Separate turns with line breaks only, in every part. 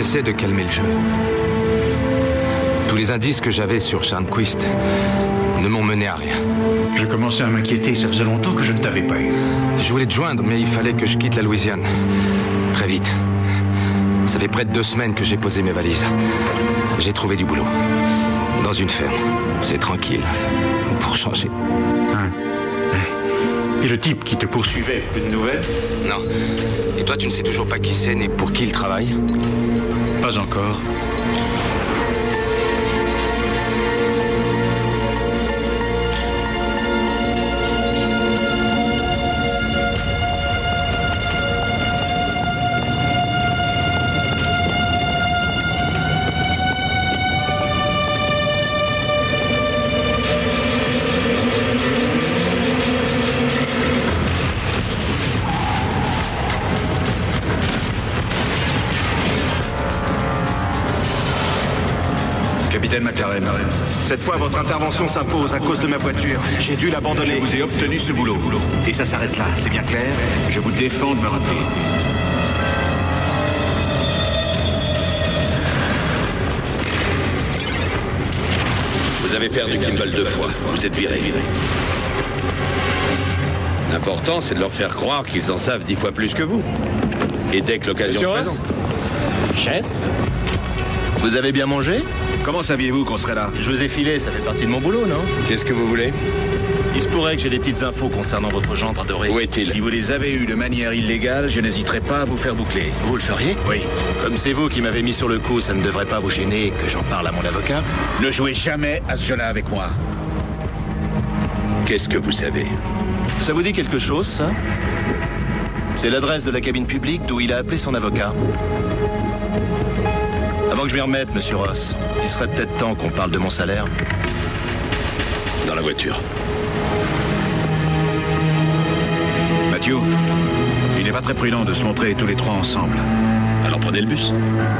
cessé de calmer le jeu. Tous les indices que j'avais sur Sharnquist ne m'ont mené à rien.
Je commençais à m'inquiéter, ça faisait longtemps que je ne t'avais pas eu.
Je voulais te joindre, mais il fallait que je quitte la Louisiane. Très vite. Ça fait près de 2 semaines que j'ai posé mes valises. J'ai trouvé du boulot. Dans une ferme. C'est tranquille. Pour changer.
Hein. Et le type qui te poursuivait, plus de nouvelles?
Non. Et toi, tu ne sais toujours pas qui c'est, ni pour qui il travaille?
Pas encore.
Capitaine McLaren, cette fois votre intervention s'impose à cause de ma voiture. J'ai dû l'abandonner.
Je vous ai obtenu ce boulot.
Et ça s'arrête là, c'est bien clair?
Je vous défends de me rappeler. Vous avez perdu Kimball 2 fois. Vous êtes viré. L'important, c'est de leur faire croire qu'ils en savent 10 fois plus que vous. Et dès que l'occasion se présente.
Chef?
Vous avez bien mangé?
Comment saviez-vous qu'on serait là?
Je vous ai filé, ça fait partie de mon boulot, non? Qu'est-ce que vous voulez?
Il se pourrait que j'ai des petites infos concernant votre gendre adoré.
Où est-il?
Si vous les avez eues de manière illégale, je n'hésiterai pas à vous faire boucler.
Vous le feriez?
Oui.
Comme c'est vous qui m'avez mis sur le coup, ça ne devrait pas vous gêner que j'en parle à mon avocat?
Ne jouez jamais à ce jeu-là avec moi.
Qu'est-ce que vous savez?
Ça vous dit quelque chose, ça? C'est l'adresse de la cabine publique d'où il a appelé son avocat. Avant que je m'y remette, monsieur Ross, il serait peut-être temps qu'on parle de mon salaire.
Dans la voiture.
Matthew, il n'est pas très prudent de se montrer tous les trois ensemble.
Alors prenez le bus.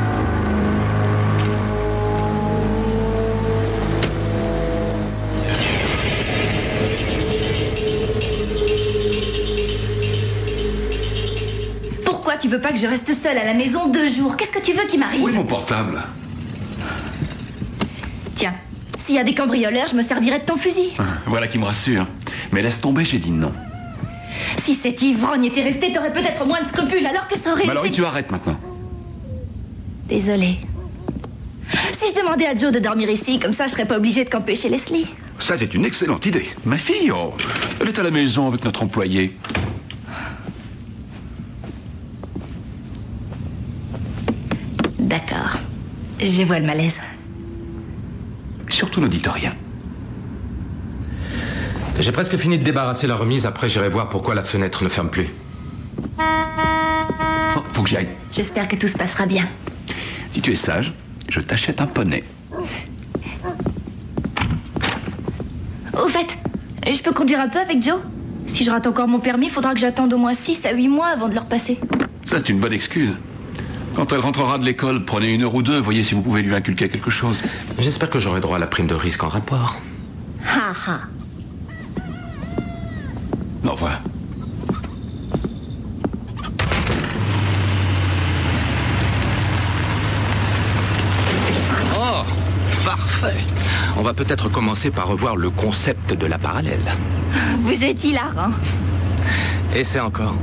Pourquoi tu veux pas que je reste seule à la maison 2 jours? Qu'est-ce que tu veux qui m'arrive?
Où est mon portable?
Tiens, s'il y a des cambrioleurs, je me servirai de ton fusil.
Voilà qui me rassure. Mais laisse tomber, j'ai dit non.
Si cet ivrogne était resté, t'aurais peut-être moins de scrupules, alors que ça aurait
Mais alors,
été...
tu arrêtes maintenant.
Désolée. Si je demandais à Joe de dormir ici, comme ça, je serais pas obligée de camper chez Leslie.
Ça, c'est une excellente idée. Ma fille, oh, elle est à la maison avec notre employé.
D'accord. Je vois le malaise.
Surtout ne dites rien.
J'ai presque fini de débarrasser la remise, après j'irai voir pourquoi la fenêtre ne ferme plus.
Oh, faut que j'y aille.
J'espère que tout se passera bien.
Si tu es sage, je t'achète un poney.
Au fait, je peux conduire un peu avec Joe? Si je rate encore mon permis, il faudra que j'attende au moins 6 à 8 mois avant de le repasser.
Ça, c'est une bonne excuse. Quand elle rentrera de l'école, prenez 1 heure ou 2, voyez si vous pouvez lui inculquer quelque chose.
J'espère que j'aurai droit à la prime de risque en rapport.
Ha ha.
Au revoir.
Oh, parfait. On va peut-être commencer par revoir le concept de la parallèle.
Vous êtes hilarant.
Et c'est encore.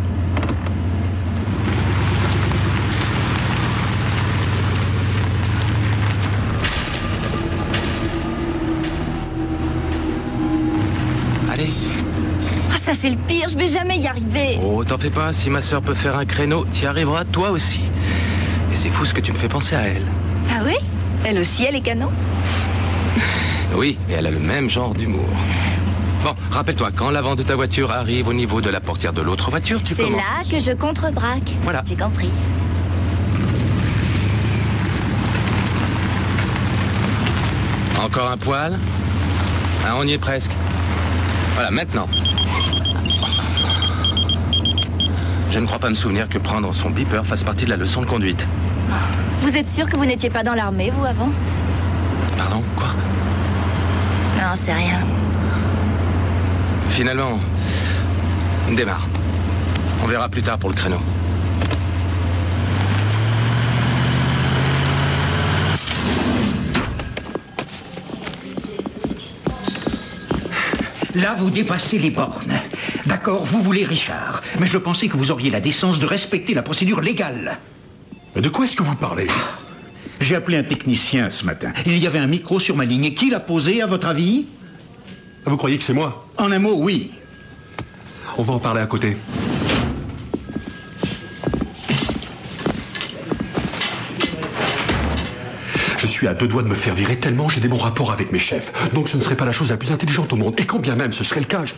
Allez.
Ah, ça c'est le pire, je vais jamais y arriver.
Oh, t'en fais pas, si ma sœur peut faire un créneau, t'y arriveras toi aussi. Et c'est fou ce que tu me fais penser à elle.
Ah oui? Elle aussi, elle est canon?
Oui, et elle a le même genre d'humour. Bon, rappelle-toi, quand l'avant de ta voiture arrive au niveau de la portière de l'autre voiture, tu
C'est
commences.
là que je contrebraque.
Voilà.
J'ai compris.
Encore un poil. Ah, on y est presque. Voilà, maintenant. Je ne crois pas me souvenir que prendre son beeper fasse partie de la leçon de conduite.
Vous êtes sûr que vous n'étiez pas dans l'armée, vous, avant?
Pardon, quoi?
Non, c'est rien.
Finalement, démarre. On verra plus tard pour le créneau.
Là, vous dépassez les bornes. D'accord, vous voulez Richard. Mais je pensais que vous auriez la décence de respecter la procédure légale.
Mais de quoi est-ce que vous parlez?
J'ai appelé un technicien ce matin. Il y avait un micro sur ma ligne. Et qui l'a posé, à votre avis?
Vous croyez que c'est moi?
En un mot, oui.
On va en parler à côté. Je suis à 2 doigts de me faire virer tellement j'ai des bons rapports avec mes chefs. Donc ce ne serait pas la chose la plus intelligente au monde. Et quand bien même ce serait le cas,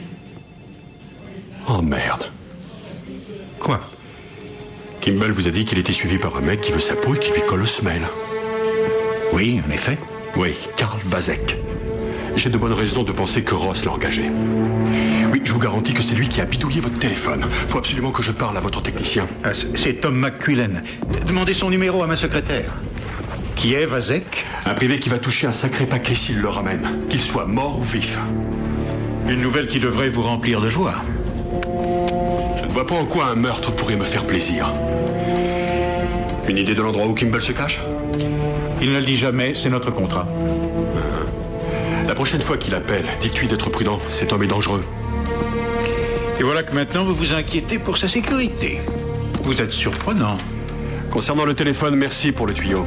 Oh merde.
Quoi?
Kimball vous a dit qu'il était suivi par un mec qui veut sa peau et qui lui colle aux semelles.
Oui, en effet.
Oui, Karl Vazek. J'ai de bonnes raisons de penser que Ross l'a engagé. Oui, je vous garantis que c'est lui qui a bidouillé votre téléphone. Faut absolument que je parle à votre technicien.
C'est Tom McQuillan. Demandez son numéro à ma secrétaire. Qui est Vazek?
Un privé qui va toucher un sacré paquet s'il le ramène. Qu'il soit mort ou vif.
Une nouvelle qui devrait vous remplir de joie.
Je ne vois pas en quoi un meurtre pourrait me faire plaisir. Une idée de l'endroit où Kimball se cache?
Il ne le dit jamais, c'est notre contrat.
La prochaine fois qu'il appelle, dites-lui d'être prudent. Cet homme est dangereux.
Et voilà que maintenant vous vous inquiétez pour sa sécurité. Vous êtes surprenant.
Concernant le téléphone, merci pour le tuyau.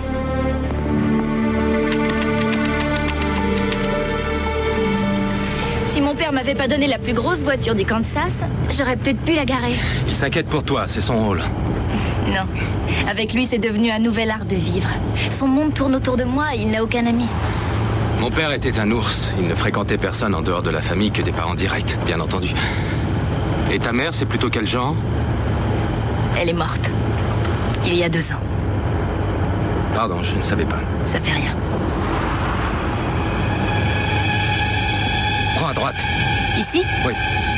Si mon père m'avait pas donné la plus grosse voiture du Kansas, j'aurais peut-être pu la garer.
Il s'inquiète pour toi, c'est son rôle.
Non. Avec lui, c'est devenu un nouvel art de vivre. Son monde tourne autour de moi et il n'a aucun ami.
Mon père était un ours. Il ne fréquentait personne en dehors de la famille que des parents directs, bien entendu. Et ta mère, c'est plutôt quel genre?
Elle est morte. Il y a 2 ans.
Pardon, je ne savais pas.
Ça fait rien.
Prends à droite.
Ici?
Oui.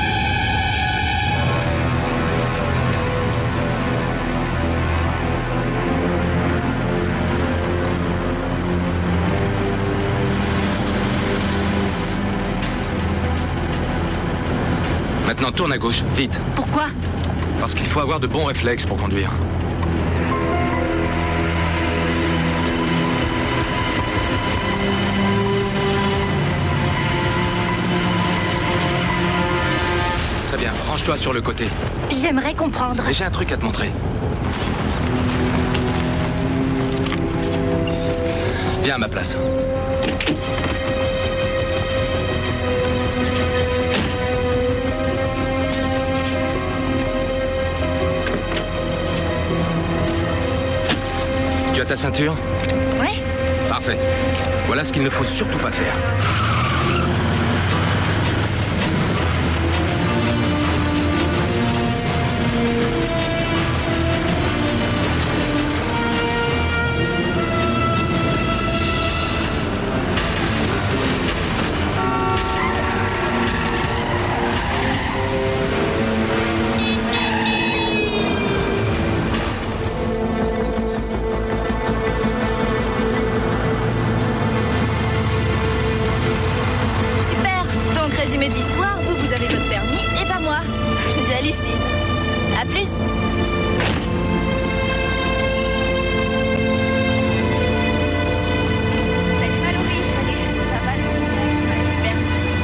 Maintenant, tourne à gauche, vite.
Pourquoi?
Parce qu'il faut avoir de bons réflexes pour conduire. Très bien, range-toi sur le côté.
J'aimerais comprendre.
Et j'ai un truc à te montrer. Viens à ma place. Tu as ta ceinture?
Oui.
Parfait. Voilà ce qu'il ne faut surtout pas faire.
Super. Donc, résumé de l'histoire, vous avez votre permis et pas moi. J'hallucine. À plus. Salut Mallory. Salut. Ça va? Ouais, super.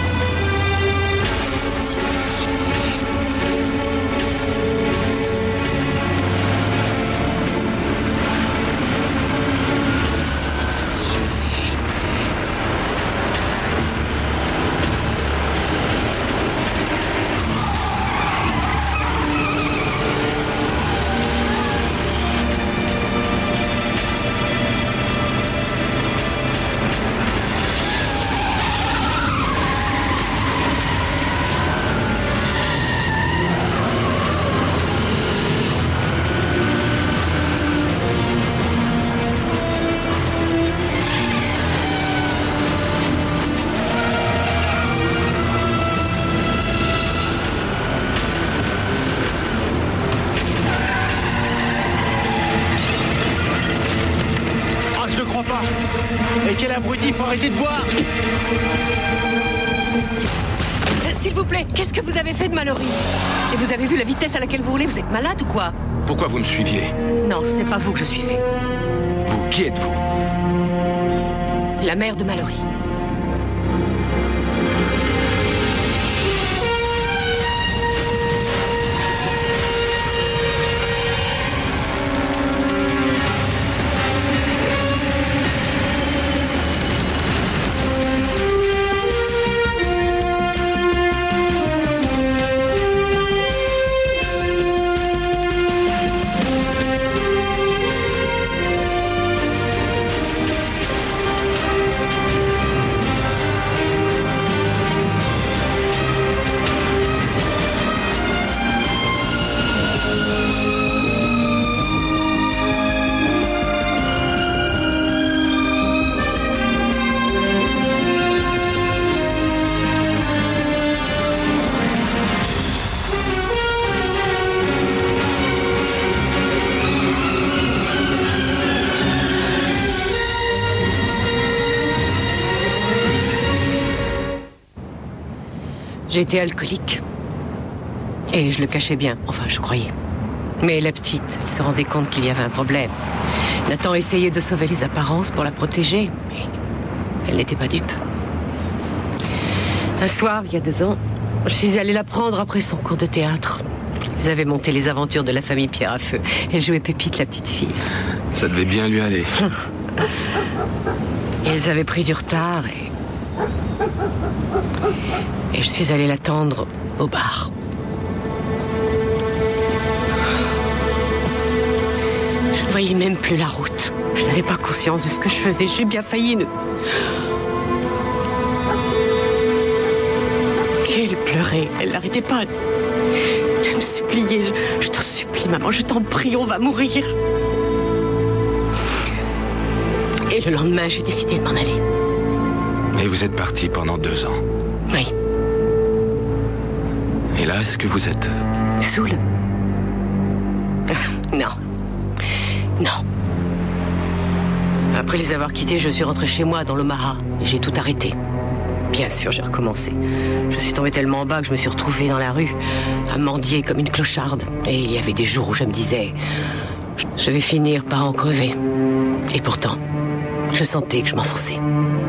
Je ne crois pas. Et quel abruti, faut arrêter de boire.
S'il vous plaît, qu'est-ce que vous avez fait de Mallory? Et vous avez vu la vitesse à laquelle vous roulez? Vous êtes malade ou quoi?
Pourquoi vous me suiviez?
Non, ce n'est pas vous que je suivais.
Vous, qui êtes-vous?
La mère de Mallory. J'étais alcoolique. Et je le cachais bien, enfin je croyais. Mais la petite, elle se rendait compte qu'il y avait un problème. Nathan essayait de sauver les apparences pour la protéger, mais elle n'était pas dupe. Un soir, il y a 2 ans, je suis allée la prendre après son cours de théâtre. Ils avaient monté les aventures de la famille Pierre à Feu. Elle jouait Pépite, la petite fille.
Ça devait bien lui aller.
Et elles avaient pris du retard et je suis allée l'attendre au bar. Je ne voyais même plus la route. Je n'avais pas conscience de ce que je faisais. J'ai bien failli ne... Et elle pleurait. Elle n'arrêtait pas de me supplier. Je t'en supplie, maman, je t'en prie, on va mourir. Et le lendemain, j'ai décidé de m'en aller.
Et vous êtes parti pendant 2 ans.
Oui.
Et là, est-ce que vous êtes...
Saoul? Non. Non. Après les avoir quittés, je suis rentrée chez moi dans l'Omaha. Et j'ai tout arrêté. Bien sûr, j'ai recommencé. Je suis tombée tellement bas que je me suis retrouvée dans la rue, à mendier comme une clocharde. Et il y avait des jours où je me disais, je vais finir par en crever. Et pourtant, je sentais que je m'enfonçais.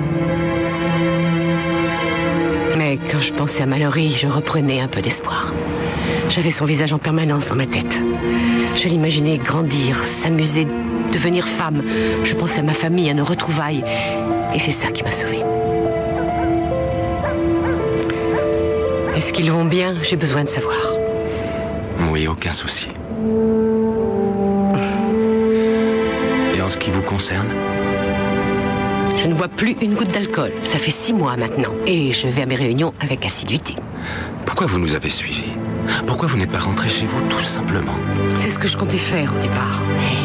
Mais quand je pensais à Mallory, je reprenais un peu d'espoir. J'avais son visage en permanence dans ma tête. Je l'imaginais grandir, s'amuser, devenir femme. Je pensais à ma famille, à nos retrouvailles. Et c'est ça qui m'a sauvée. Est-ce qu'ils vont bien? J'ai besoin de savoir.
Oui, aucun souci. Et en ce qui vous concerne?
Je ne bois plus une goutte d'alcool. Ça fait 6 mois maintenant. Et je vais à mes réunions avec assiduité.
Pourquoi vous nous avez suivis? Pourquoi vous n'êtes pas rentré chez vous, tout simplement?
C'est ce que je comptais faire au départ.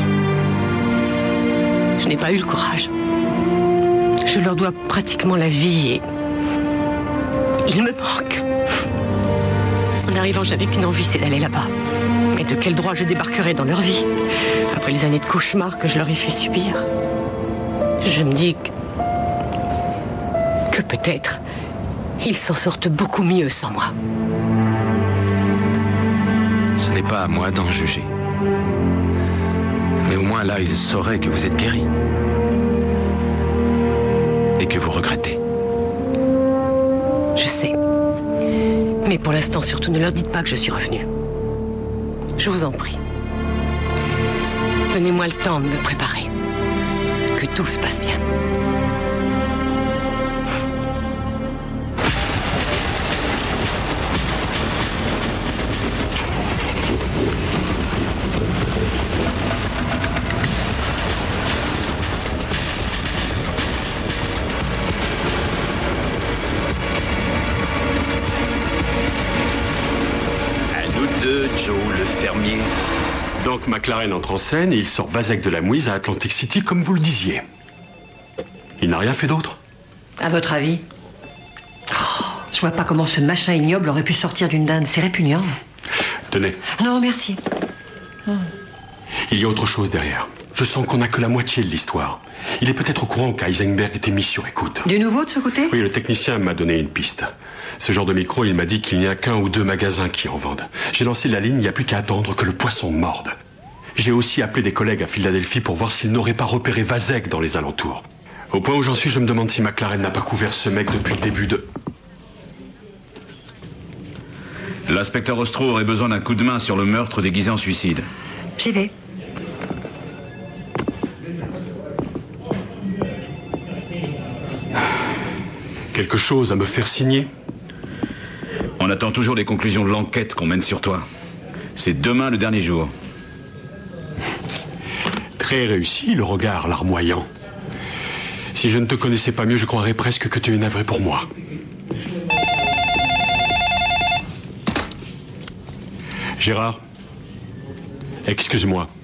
Mais je n'ai pas eu le courage. Je leur dois pratiquement la vie et... il me manque. En arrivant, j'avais qu'une envie, c'est d'aller là-bas. Mais de quel droit je débarquerai dans leur vie? Après les années de cauchemars que je leur ai fait subir. Je me dis que peut-être ils s'en sortent beaucoup mieux sans moi.
Ce n'est pas à moi d'en juger. Mais au moins là, ils sauraient que vous êtes guéri. Et que vous regrettez.
Je sais. Mais pour l'instant, surtout, ne leur dites pas que je suis revenue. Je vous en prie. Donnez-moi le temps de me préparer. Que tout se passe bien.
Joe, le fermier.
Donc McLaren entre en scène et il sort Vasek de la Mouise à Atlantic City comme vous le disiez. Il n'a rien fait d'autre?
À votre avis? Je vois pas comment ce machin ignoble aurait pu sortir d'une dinde. C'est répugnant.
Tenez.
Non, merci.
Il y a autre chose derrière. Je sens qu'on n'a que la moitié de l'histoire. Il est peut-être au courant qu'Eisenberg était mis sur écoute.
Du nouveau de ce côté?
Oui, le technicien m'a donné une piste. Ce genre de micro, il m'a dit qu'il n'y a qu'1 ou 2 magasins qui en vendent. J'ai lancé la ligne, il n'y a plus qu'à attendre que le poisson morde. J'ai aussi appelé des collègues à Philadelphie pour voir s'ils n'auraient pas repéré Vasek dans les alentours. Au point où j'en suis, je me demande si McLaren n'a pas couvert ce mec depuis le début de...
L'inspecteur Ostro aurait besoin d'un coup de main sur le meurtre déguisé en suicide.
J'y vais.
Quelque chose à me faire signer?
On attend toujours les conclusions de l'enquête qu'on mène sur toi. C'est demain le dernier jour.
Très réussi, le regard larmoyant. Si je ne te connaissais pas mieux, je croirais presque que tu es navré pour moi. Gérard, excuse-moi.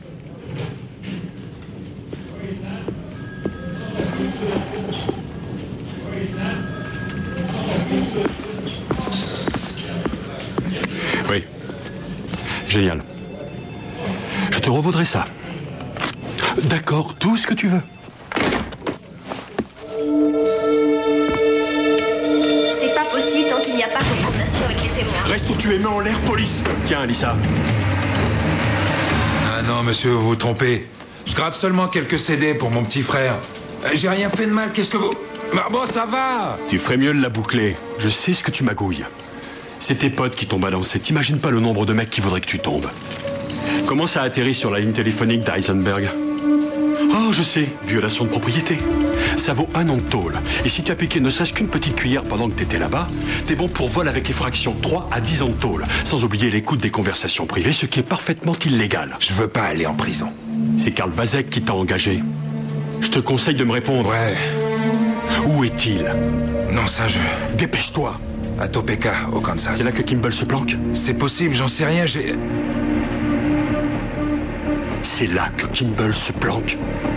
Oui. Génial. Je te revaudrai ça. D'accord, tout ce que tu veux.
C'est pas possible tant qu'il n'y a pas confrontation. Laissez-moi.
Reste où tu es, main en l'air, police. Tiens, Alissa.
Ah non, monsieur, vous vous trompez. Je grave seulement quelques CD pour mon petit frère. J'ai rien fait de mal, qu'est-ce que vous... Bah bon, ça va.
Tu ferais mieux de la boucler. Je sais ce que tu magouilles. C'est tes potes qui t'ont balancé. T'imagines pas le nombre de mecs qui voudraient que tu tombes. Comment ça atterrit sur la ligne téléphonique d'Eisenberg? Oh, je sais, violation de propriété. Ça vaut 1 an de tôle. Et si tu as piqué ne serait-ce qu'une petite cuillère pendant que t'étais là-bas, t'es bon pour vol avec effraction, 3 à 10 ans de tôle. Sans oublier l'écoute des conversations privées, ce qui est parfaitement illégal.
Je veux pas aller en prison.
C'est Karl Vazek qui t'a engagé. Je te conseille de me répondre.
Ouais.
Où est-il?
Non, ça,
Dépêche-toi.
À Topeka, au Kansas.
C'est là que Kimball se planque?
C'est possible, j'en sais rien, j'ai...
C'est là que Kimball se planque.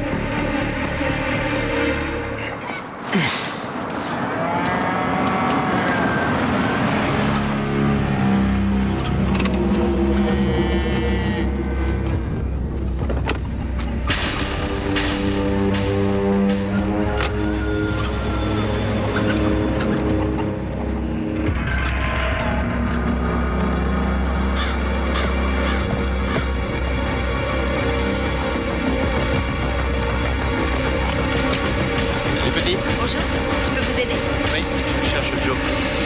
Bonjour, je peux vous aider?
Oui, je cherche Joe.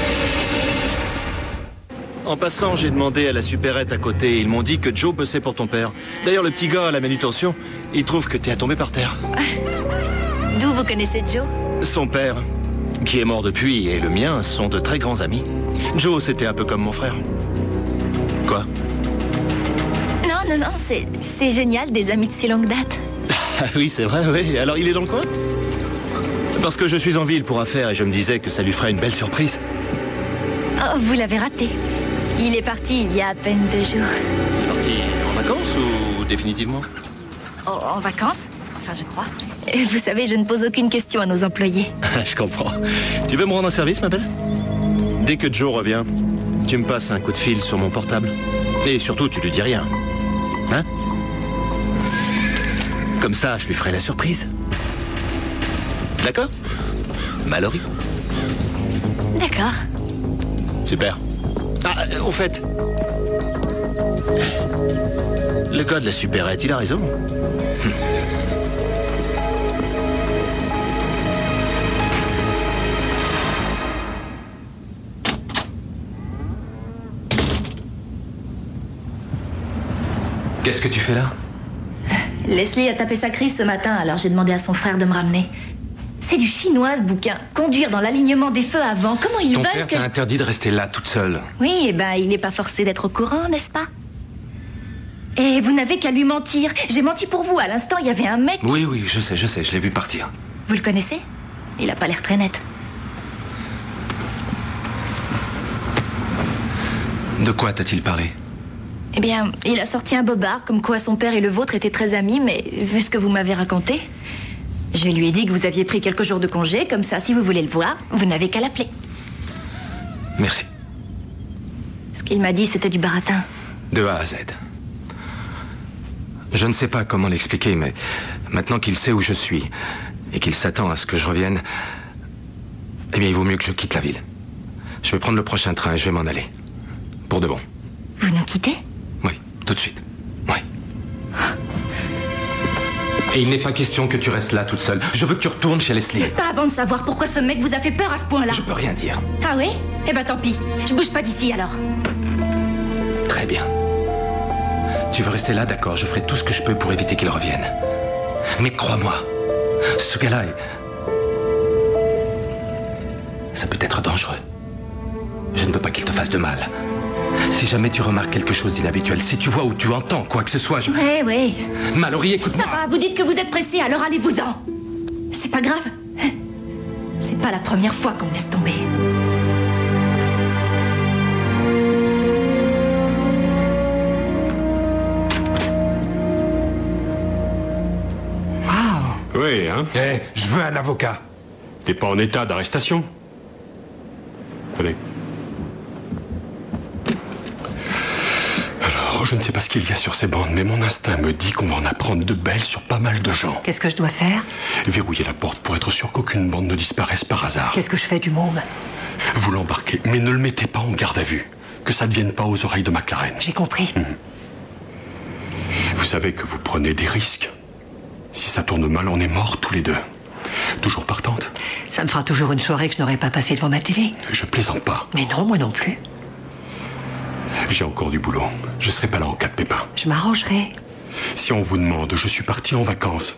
En passant, j'ai demandé à la supérette à côté. Ils m'ont dit que Joe bossait pour ton père. D'ailleurs, le petit gars à la manutention, il trouve que t'es tombé par terre.
D'où vous connaissez Joe?
Son père, qui est mort depuis, et le mien sont de très grands amis. Joe, c'était un peu comme mon frère. Quoi?
Non, c'est génial, des amis de si longue date.
Ah oui, c'est vrai, oui. Alors, il est dans le coin? Parce que je suis en ville pour affaires et je me disais que ça lui ferait une belle surprise.
Oh, vous l'avez raté. Il est parti il y a à peine 2 jours.
Il est parti en vacances ou définitivement?
Oh, en vacances? Enfin, je crois. Vous savez, je ne pose aucune question à nos employés.
Je comprends. Tu veux me rendre un service, ma belle? Dès que Joe revient, tu me passes un coup de fil sur mon portable. Et surtout, tu lui dis rien. Hein? Comme ça, je lui ferai la surprise. D'accord? Mallory.
D'accord.
Super. Ah, au fait... Le gars de la supérette, il a raison.
Qu'est-ce que tu fais là?
Leslie a tapé sa crise ce matin, alors j'ai demandé à son frère de me ramener. C'est du chinois, ce bouquin. Conduire dans l'alignement des feux avant. Comment ils
Ton
veulent
père
que
t'a
je...
interdit de rester là toute seule.
Oui, eh ben, il n'est pas forcé d'être au courant, n'est-ce pas? Et vous n'avez qu'à lui mentir. J'ai menti pour vous. À l'instant, il y avait un mec...
Oui, je sais, je l'ai vu partir.
Vous le connaissez? Il a pas l'air très net.
De quoi t'a-t-il parlé?
Eh bien, il a sorti un bobard, comme quoi son père et le vôtre étaient très amis, mais vu ce que vous m'avez raconté, je lui ai dit que vous aviez pris quelques jours de congé, comme ça, si vous voulez le voir, vous n'avez qu'à l'appeler.
Merci.
Ce qu'il m'a dit, c'était du baratin.
De A à Z. Je ne sais pas comment l'expliquer, mais maintenant qu'il sait où je suis et qu'il s'attend à ce que je revienne, eh bien, il vaut mieux que je quitte la ville. Je vais prendre le prochain train et je vais m'en aller. Pour de bon.
Vous nous quittez?
Oui, tout de suite. Oui. Et il n'est pas question que tu restes là toute seule. Je veux que tu retournes chez Leslie.
Pas avant de savoir pourquoi ce mec vous a fait peur à ce point-là.
Je peux rien dire.
Ah oui? Eh ben tant pis. Je bouge pas d'ici alors.
Très bien. Tu veux rester là, d'accord, je ferai tout ce que je peux pour éviter qu'il revienne. Mais crois-moi, ce gars-là est... Ça peut être dangereux. Je ne veux pas qu'il te fasse de mal. Si jamais tu remarques quelque chose d'inhabituel, si tu vois ou tu entends quoi que ce soit, je...
Oui.
Mallory, écoute-moi.
Ça va, vous dites que vous êtes pressé, alors allez-vous-en. C'est pas grave. C'est pas la première fois qu'on me laisse tomber.
Oui, hein?
Je veux un avocat.
T'es pas en état d'arrestation? Venez. Alors, je ne sais pas ce qu'il y a sur ces bandes, mais mon instinct me dit qu'on va en apprendre de belles sur pas mal de gens.
Qu'est-ce que je dois faire?
Verrouiller la porte pour être sûr qu'aucune bande ne disparaisse par hasard.
Qu'est-ce que je fais du môme?
Vous l'embarquez, mais ne le mettez pas en garde à vue. que ça ne vienne pas aux oreilles de McLaren.
J'ai compris.
Vous savez que vous prenez des risques. Si ça tourne mal, on est morts tous les deux. Toujours partante?
Ça me fera toujours une soirée que je n'aurais pas passée devant ma télé.
Je plaisante pas.
Mais non, moi non plus.
J'ai encore du boulot. Je serai pas là en cas de pépin.
Je m'arrangerai.
Si on vous demande, je suis parti en vacances.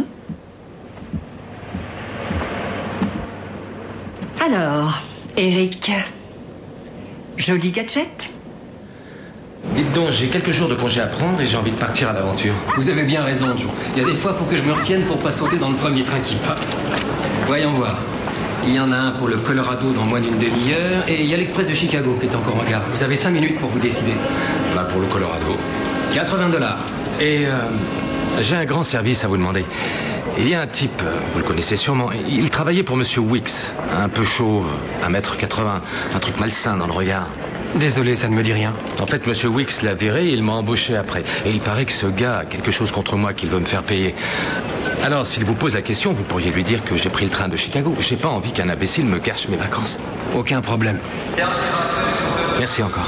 Alors, Eric, joli gadget?
Dites donc, j'ai quelques jours de congé à prendre et j'ai envie de partir à l'aventure.
Vous avez bien raison, Joe. Il y a des fois, il faut que je me retienne pour pas sauter dans le premier train qui passe. Voyons voir. Il y en a un pour le Colorado dans moins d'une demi-heure et il y a l'Express de Chicago qui est encore en gare. Vous avez 5 minutes pour vous décider.
Là, pour le Colorado.
$80.
Et j'ai un grand service à vous demander. Il y a un type, vous le connaissez sûrement, il travaillait pour Monsieur Wicks, un peu chauve, 1m80, un truc malsain dans le regard.
Désolé, ça ne me dit rien.
En fait, Monsieur Wicks l'a viré et il m'a embauché après. Et il paraît que ce gars a quelque chose contre moi qu'il veut me faire payer. Alors, s'il vous pose la question, vous pourriez lui dire que j'ai pris le train de Chicago. J'ai pas envie qu'un imbécile me gâche mes vacances.
Aucun problème.
Merci encore.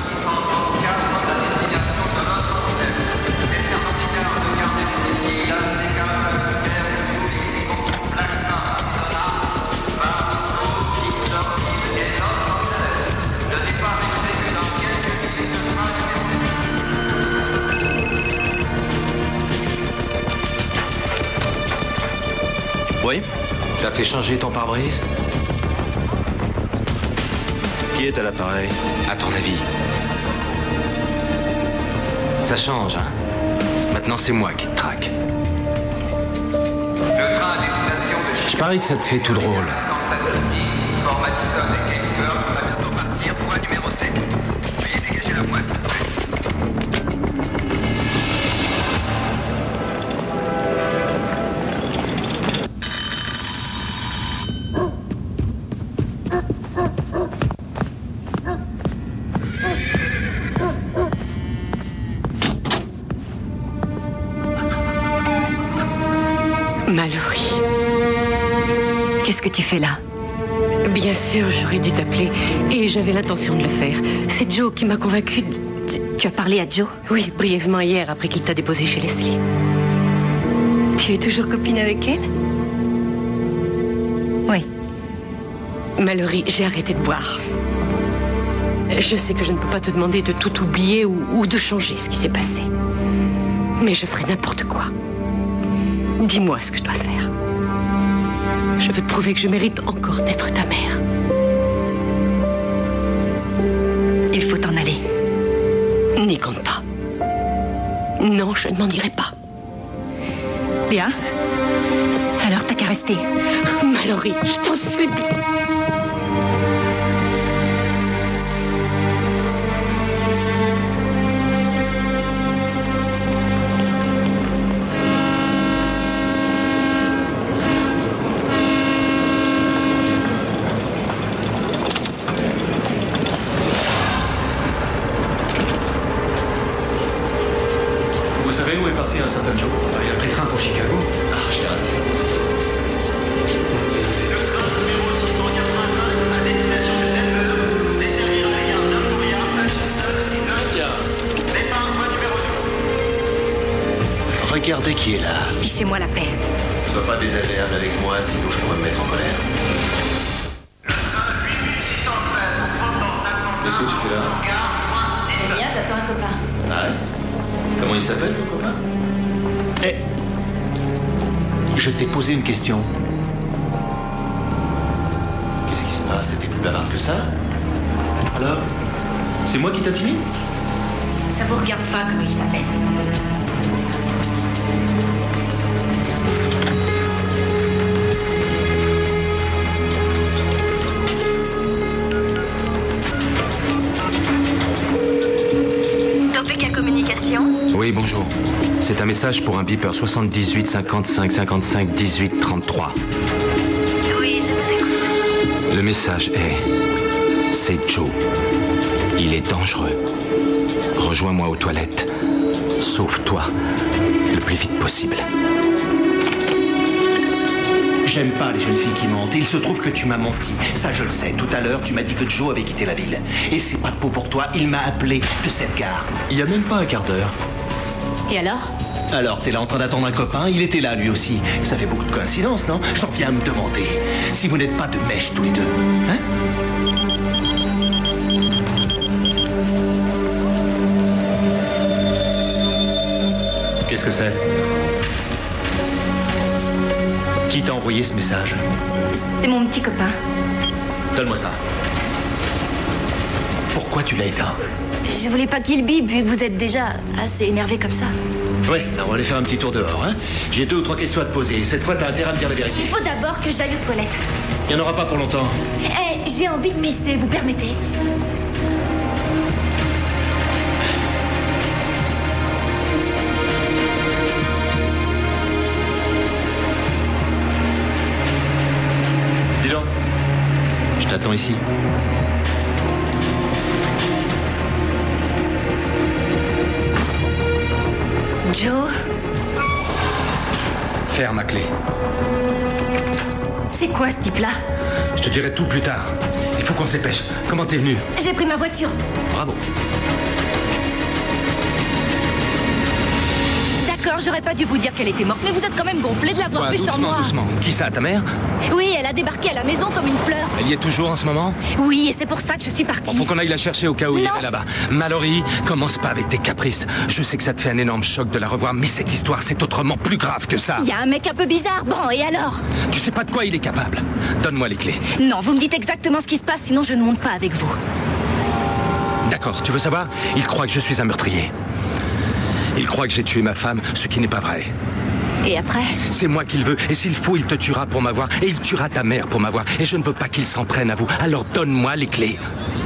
Oui?
T'as fait changer ton pare-brise?
Qui est à l'appareil?
À ton avis? Ça change, hein? Maintenant, c'est moi qui te traque.
Le train à destination de
Je parie que ça te fait tout drôle.
Kansas City, Fort Madison et Gettysburg va bientôt partir pour un numéro 7. Veuillez dégager la boîte.
Mallory.
Qu'est-ce que tu fais là?
Bien sûr, j'aurais dû t'appeler. Et j'avais l'intention de le faire. C'est Joe qui m'a convaincue de...
Tu as parlé à Joe?
Oui, brièvement hier, après qu'il t'a déposé chez Leslie.
Tu es toujours copine avec elle? Oui.
Mallory, j'ai arrêté de boire. Je sais que je ne peux pas te demander de tout oublier ou de changer ce qui s'est passé. Mais je ferai n'importe quoi. Dis-moi ce que je dois faire. Je veux te prouver que je mérite encore d'être ta mère.
Il faut t'en aller.
N'y compte pas. Non, je ne m'en irai pas.
Bien. Alors t'as qu'à rester.
Mallory, je t'en supplie.
Vous savez où est parti un certain Joe?
Il a pris le train pour Chicago.
Ah, j'ai raté.
Le train numéro 685 à destination de Denver desservira les gares d'Astoria, Hutchinson et North.
Tiens.
Départ point numéro 2.
Regardez qui est là.
Fichez-moi la paix.
Sois pas désagréable avec moi, sinon je pourrais me mettre en colère.
Le train 8613 en provenance d'Atlanta.
Qu'est-ce que tu fais là?
Bien, j'attends un copain.
Ah ouais? Comment il s'appelle, ton copain?
Eh, je t'ai posé une question.
Qu'est-ce qui se passe? T'étais plus bavarde que ça? Alors? C'est moi qui t'intimide?
Ça vous regarde pas comment il s'appelle.
Oui, bonjour. C'est un message pour un beeper 78 55 55 18 33.
Oui, je vous écoute.
Le message est... C'est Joe. Il est dangereux. Rejoins-moi aux toilettes. Sauve-toi le plus vite possible.
J'aime pas les jeunes filles qui mentent. Il se trouve que tu m'as menti. Ça, je le sais. Tout à l'heure, tu m'as dit que Joe avait quitté la ville. Et c'est pas de peau pour toi. Il m'a appelé de cette gare.
Il y a même pas un quart d'heure.
Et alors?
Alors, t'es là en train d'attendre un copain. Il était là, lui aussi. Ça fait beaucoup de coïncidences, non? J'en viens à me demander si vous n'êtes pas de mèche tous les deux. Hein?
Qu'est-ce que c'est? Qui t'a envoyé ce message?
C'est mon petit copain.
Donne-moi ça. Pourquoi tu l'as éteint?
Je voulais pas qu'il bip vu que vous êtes déjà assez énervé comme ça.
Oui, on va aller faire un petit tour dehors, hein? J'ai 2 ou 3 questions à te poser. Cette fois, t'as intérêt à me dire la vérité.
Il faut d'abord que j'aille aux toilettes.
Il n'y en aura pas pour longtemps.
Eh, j'ai envie de pisser, vous permettez?
Dis donc. Je t'attends ici.
Joe?
Ferme ma clé.
C'est quoi ce type-là?
Je te dirai tout plus tard. Il faut qu'on se dépêche. Comment t'es venu?
J'ai pris ma voiture.
Bravo.
D'accord, j'aurais pas dû vous dire qu'elle était morte, mais vous êtes quand même gonflé de l'avoir vue sur moi.
Doucement. Qui ça, ta mère?
Oui, elle a débarqué à la maison comme une fleur.
Elle y est toujours en ce moment?
Oui, et c'est pour ça que je suis partie.
Bon, faut qu'on aille la chercher au cas où il
Non.
irait là-bas. Mallory, commence pas avec tes caprices. Je sais que ça te fait un énorme choc de la revoir, mais cette histoire, c'est autrement plus grave que ça.
Il y a un mec un peu bizarre. Bon, et alors?
Tu sais pas de quoi il est capable. Donne-moi les clés.
Non, vous me dites exactement ce qui se passe, sinon je ne monte pas avec vous.
D'accord, tu veux savoir? Il croit que je suis un meurtrier. Il croit que j'ai tué ma femme, ce qui n'est pas vrai.
Et après?
C'est moi qui le veux, et s'il faut, il te tuera pour m'avoir, et il tuera ta mère pour m'avoir, et je ne veux pas qu'il s'en prenne à vous, alors donne-moi les clés.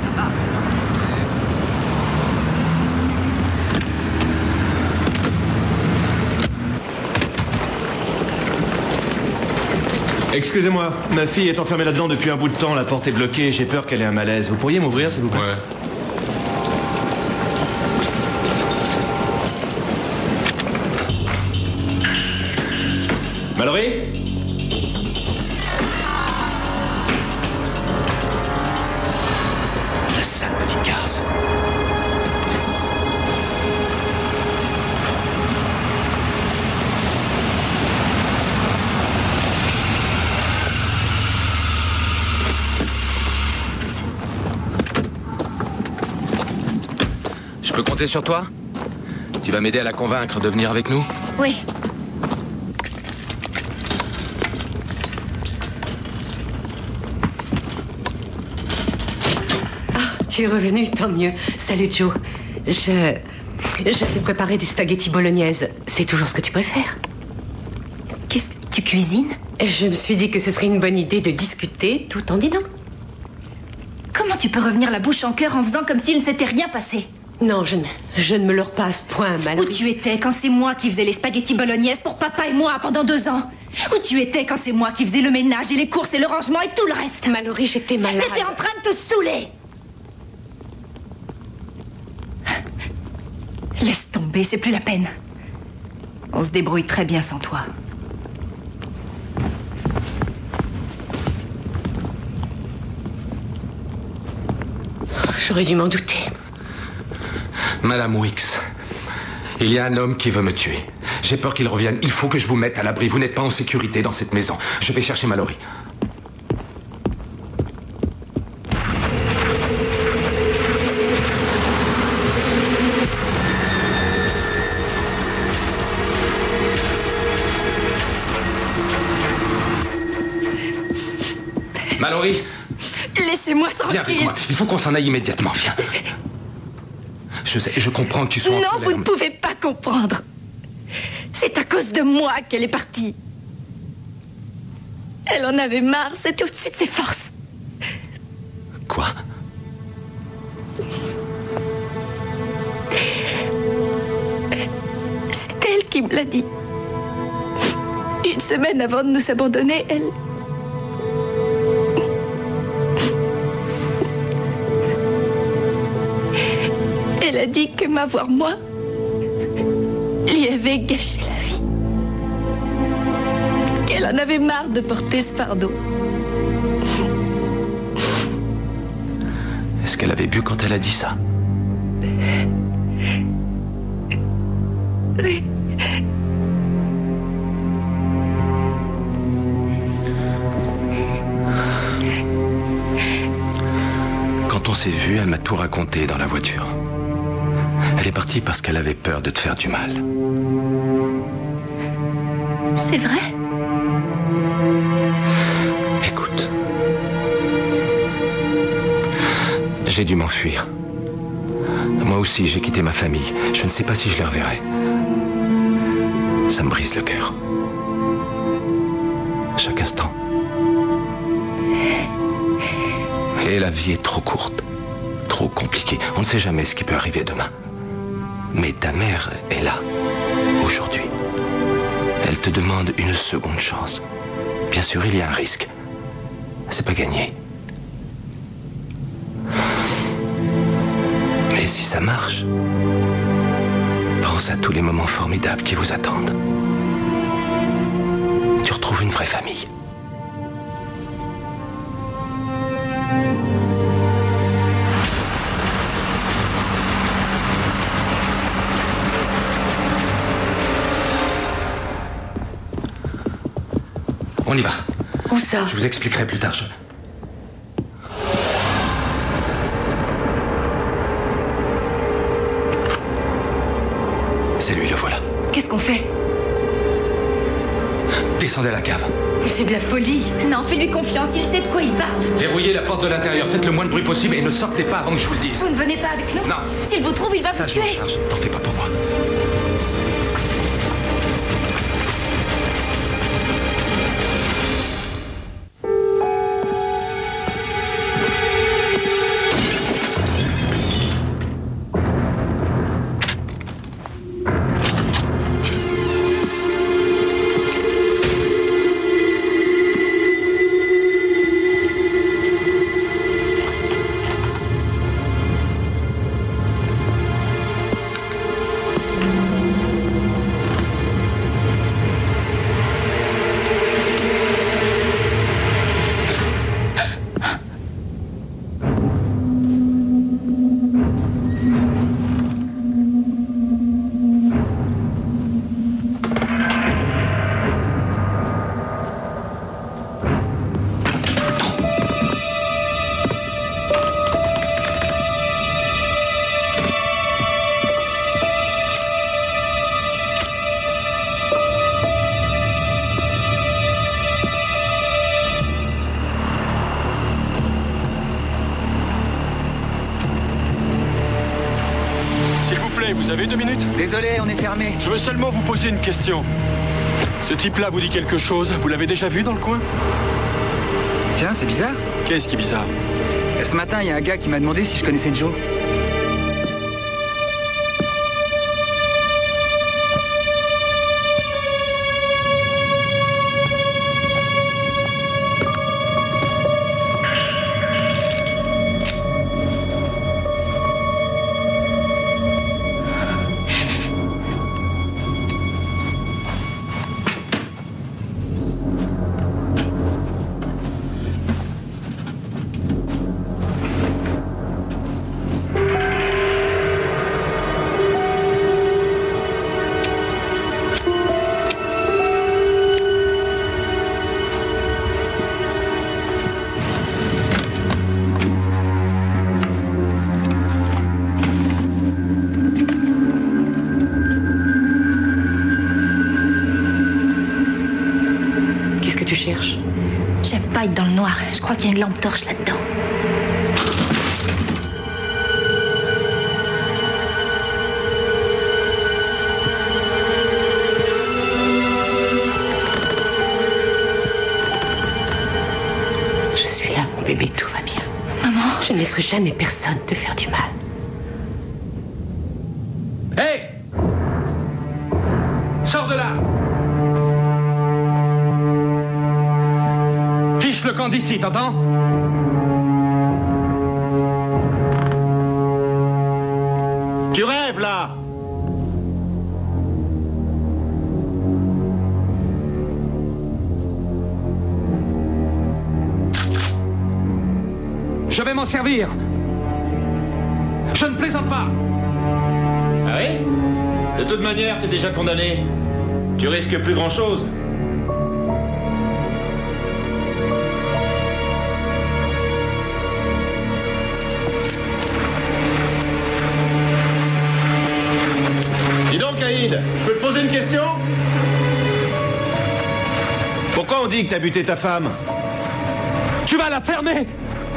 Excusez-moi, ma fille est enfermée là-dedans depuis un bout de temps, la porte est bloquée, j'ai peur qu'elle ait un malaise. Vous pourriez m'ouvrir, s'il vous plaît?
Ouais.
Mallory?
La sale petite garce.
Je peux compter sur toi? Tu vas m'aider à la convaincre de venir avec nous?
Oui.
Tu es revenu, tant mieux. Salut Joe. Je t'ai préparé des spaghettis bolognaises. C'est toujours ce que tu préfères.
Qu'est-ce que tu cuisines?
Je me suis dit que ce serait une bonne idée de discuter tout en dînant.
Comment tu peux revenir la bouche en cœur en faisant comme s'il ne s'était rien passé?
Non, je ne me leurre pas à ce point, Mallory.
Où tu étais quand c'est moi qui faisais les spaghettis bolognaises pour papa et moi pendant 2 ans? Où tu étais quand c'est moi qui faisais le ménage et les courses et le rangement et tout le reste?
Mallory, j'étais malade.
T'étais en train de te saouler. Laisse tomber, c'est plus la peine. On se débrouille très bien sans toi.
J'aurais dû m'en douter.
Madame Wicks, il y a un homme qui veut me tuer. J'ai peur qu'il revienne. Il faut que je vous mette à l'abri. Vous n'êtes pas en sécurité dans cette maison. Je vais chercher Mallory. Mallory,
Laissez-moi
viens avec
tranquille.
moi. Il faut qu'on s'en aille immédiatement. Viens. Je sais, je comprends que tu sois en
Non,
colère,
vous ne pouvez pas comprendre. C'est à cause de moi qu'elle est partie. Elle en avait marre, c'était au-dessus de ses forces.
Quoi?
C'est elle qui me l'a dit. Une semaine avant de nous abandonner, elle a dit que m'avoir moi lui avait gâché la vie. qu'elle en avait marre de porter ce fardeau.
Est-ce qu'elle avait bu quand elle a dit ça?
Oui.
Quand on s'est vu, elle m'a tout raconté dans la voiture. Elle est partie parce qu'elle avait peur de te faire du mal.
C'est vrai?
Écoute. J'ai dû m'enfuir. Moi aussi, j'ai quitté ma famille. Je ne sais pas si je les reverrai. Ça me brise le cœur. Chaque instant. Et la vie est trop courte, trop compliquée. On ne sait jamais ce qui peut arriver demain. Mais ta mère est là, aujourd'hui. Elle te demande une seconde chance. Bien sûr, il y a un risque. C'est pas gagné. Et si ça marche, pense à tous les moments formidables qui vous attendent. Tu retrouves une vraie famille. On y va.
Où ça?
Je vous expliquerai plus tard. C'est lui, le voilà.
Qu'est-ce qu'on fait?
Descendez à la cave.
Mais c'est de la folie.
Non, fais-lui confiance, il sait de quoi il parle.
Verrouillez la porte de l'intérieur, faites le moins de bruit possible et ne sortez pas avant que je vous le dise.
Vous ne venez pas avec nous?
Non.
S'il vous trouve, il va
Ça,
vous
je m'en
tuer.
charge. T'en fais pas pour moi.
S'il vous plaît, vous avez 2 minutes?
Désolé, on est fermé.
Je veux seulement vous poser une question. Ce type-là vous dit quelque chose? Vous l'avez déjà vu dans le coin?
Tiens, c'est bizarre.
Qu'est-ce qui est bizarre?
Ce matin, il y a un gars qui m'a demandé si je connaissais Joe.
Tu cherches?
J'aime pas être dans le noir. Je crois qu'il y a une lampe torche là-dedans.
Je suis là, mon bébé, tout va bien.
Maman?
Je ne laisserai jamais personne te faire du mal.
Hé! Sors de là! Fiche le camp d'ici, t'entends?
Tu rêves, là!
m'en servir. Je ne plaisante pas.
Ah oui? De toute manière, t'es déjà condamné. Tu risques plus grand-chose. Dis donc, Aïd, je peux te poser une question? Pourquoi on dit que t'as buté ta femme?
Tu vas la fermer.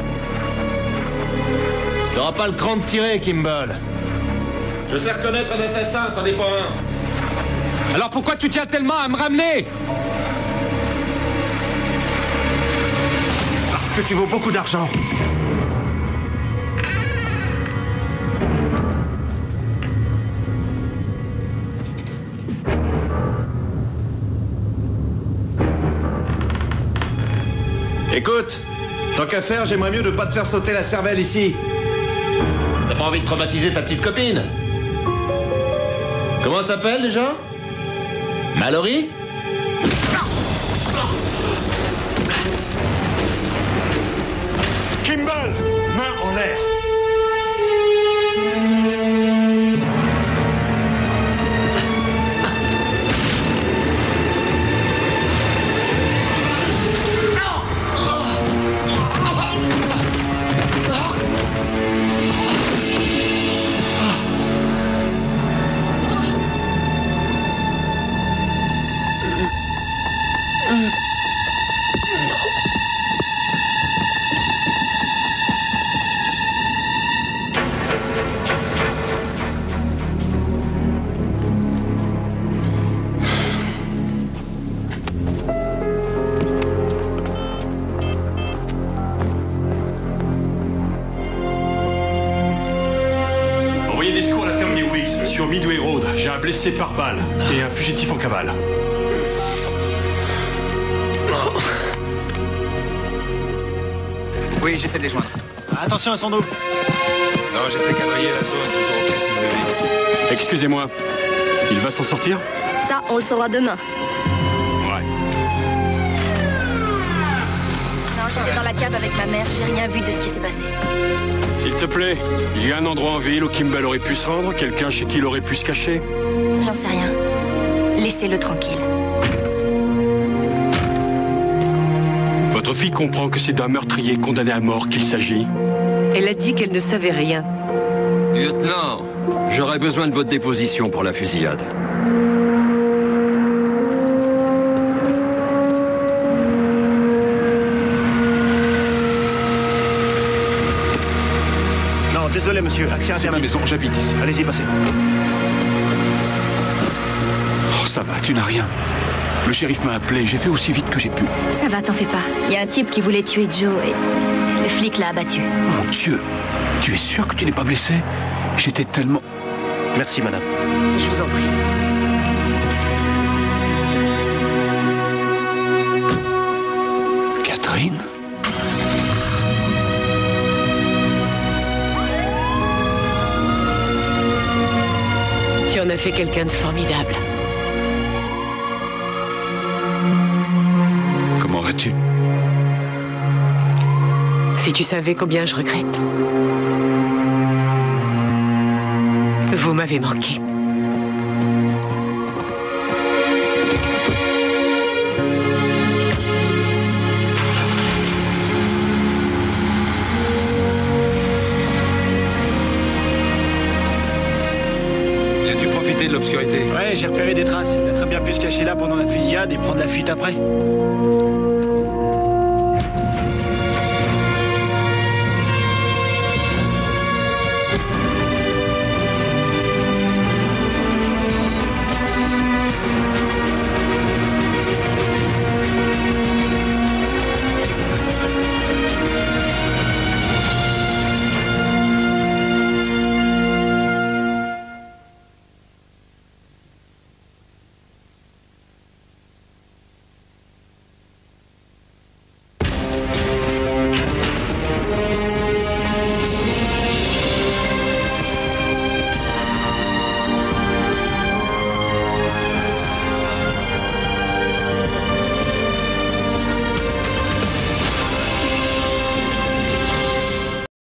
T'auras pas le cran de tirer, Kimball. Je sais reconnaître un assassin, t'en es pas un.
Alors pourquoi tu tiens tellement à me ramener?
Parce que tu vaux beaucoup d'argent. Écoute, tant qu'à faire, j'aimerais mieux ne pas te faire sauter la cervelle ici. T'as pas envie de traumatiser ta petite copine? Comment elle s'appelle déjà? Mallory? Kimball, main en l'air.
Blessé par balle et un fugitif en cavale.
Oui, j'essaie de les joindre.
Attention à son dos.
Non, j'ai fait quadriller la zone, toujours aucun signe de vie.
Excusez-moi, il va s'en sortir?
Ça, on le saura demain.
Ouais.
Non, j'étais dans la cave avec ma mère, j'ai rien vu de ce qui s'est passé.
S'il te plaît, il y a un endroit en ville où Kimball aurait pu se rendre, quelqu'un chez qui il aurait pu se cacher?
J'en sais rien. Laissez-le tranquille.
Votre fille comprend que c'est d'un meurtrier condamné à mort qu'il s'agit.
Elle a dit qu'elle ne savait rien.
Lieutenant, j'aurais besoin de votre déposition pour la fusillade.
Désolé, monsieur. Accès interne.
C'est ma maison, j'habite ici.
Allez-y, passez.
Oh, ça va, tu n'as rien. Le shérif m'a appelé, j'ai fait aussi vite que j'ai pu.
Ça va, t'en fais pas. Il y a un type qui voulait tuer Joe et le flic l'a abattu.
Mon Dieu, tu es sûr que tu n'es pas blessé? J'étais tellement...
Merci, madame.
Je vous en prie.
Catherine?
Tu en as fait quelqu'un de formidable.
Comment vas-tu?
Si tu savais combien je regrette. Vous m'avez manqué.
De l'obscurité.
Ouais, j'ai repéré des traces. Il a très bien pu se cacher là pendant la fusillade et prendre la fuite après.